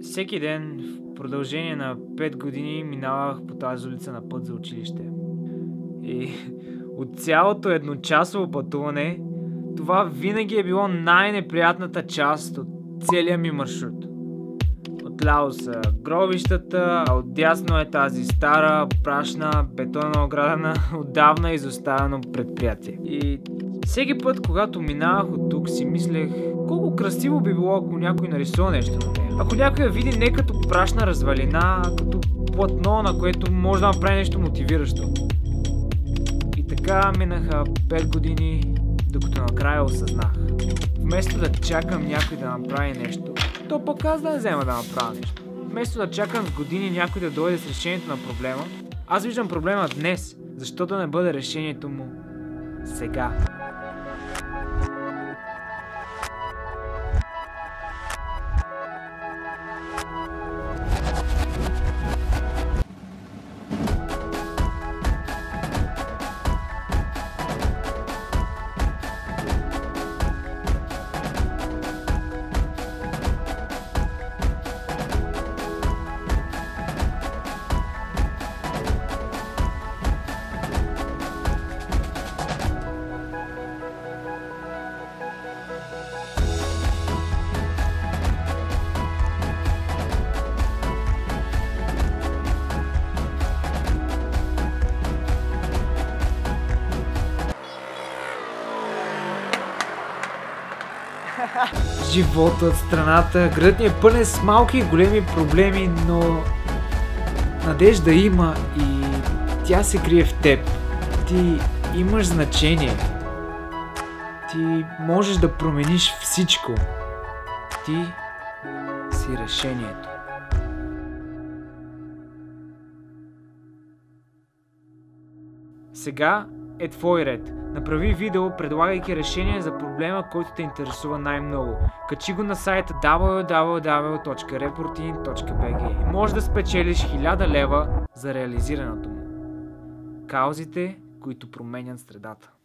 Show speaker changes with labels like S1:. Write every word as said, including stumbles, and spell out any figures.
S1: Всеки ден в продължение на пет години минавах по тази улица на път за училище. И от цялото едночасово пътуване, това винаги е било най-неприятната част от целия ми маршрут. Отляво са гробищата, а отдясно е тази стара, прашна, бетонна ограда на отдавна изоставено предприятие. И всеки път, когато минавах от тук, си мислех колко красиво би било, ако някой нарисува нещо на нея. Ако някой я види не като прашна развалина, а като платно, на което може да направи нещо мотивиращо. И така минаха пет години, докато накрая осъзнах. Вместо да чакам някой да направи нещо, то пък аз да не взема да направя нещо. Вместо да чакам с години някой да дойде с решението на проблема, аз виждам проблема днес, защо да не бъде решението му сега. Животът, страната, градът ни е пълен с малки и големи проблеми, но надежда има и тя се крие в теб. Ти имаш значение. Ти можеш да промениш всичко. Ти си решението. Сега е твой ред. Направи видео, предлагайки решение за проблема, който те интересува най-много. Качи го на сайта дабъл ю дабъл ю дабъл ю точка реportin точка би джи и може да спечелиш хиляда лева за реализирането му. Каузите, които променят средата.